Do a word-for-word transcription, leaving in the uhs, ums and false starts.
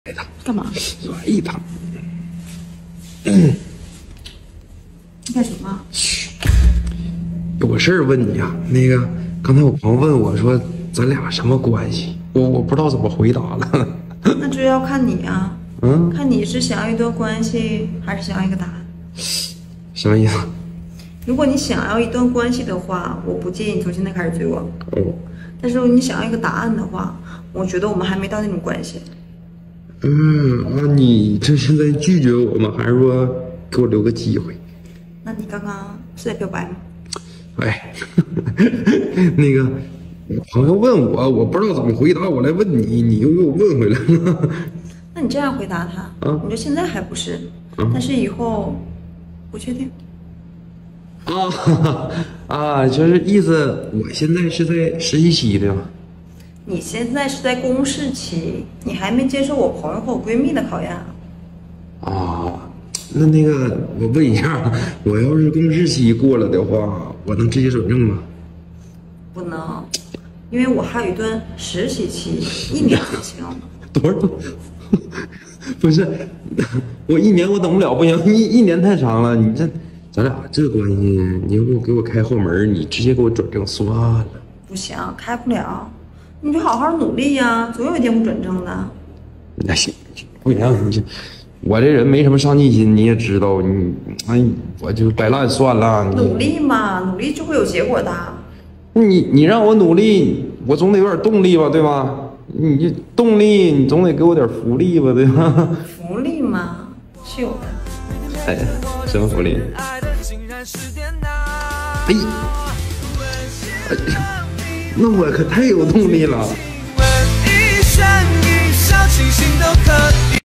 干嘛？ 甩他！ 你干什么？ 有个事儿问你啊，那个刚才我朋友问我说咱俩什么关系，我我不知道怎么回答了。 那就要看你啊， 嗯， 看你是想要一段关系，还是想要一个答案。 什么意思？ 如果你想要一段关系的话，我不建议你从现在开始追我。 哦。 但是如果你想要一个答案的话，我觉得我们还没到那种关系。 嗯，啊，你这是在拒绝我吗？还是说给我留个机会？ 那你刚刚是在表白吗？ 哎，那个朋友问我，我不知道怎么回答，我来问你，你又给我问回来了。 那你这样回答他，啊、你说现在还不是，啊、但是以后不确定。 啊啊，就是意思，我现在是在实习期对吗？ 你现在是在公示期，你还没接受我朋友和我闺蜜的考验啊。 啊，那那个，我问一下，我要是公示期过了的话，我能直接转正吗？ 不能，因为我还有一段实习期，一年才行。 多少？不是，我一年我等不了，不行，一一年太长了。你这，咱俩这关系，你要给我给我开后门，你直接给我转正算了。 不行，开不了，你就好好努力呀、啊，总有一天会转正的。 那行，不行，你这我这人没什么上进心，你也知道，你哎，我就摆烂算了。 努力嘛，努力就会有结果的。 你你让我努力，我总得有点动力吧，对吧？你这动力，你总得给我点福利吧，对吧？ 福利嘛，是有的。 哎，什么福利？哎，哎呀，那我可太有动力了。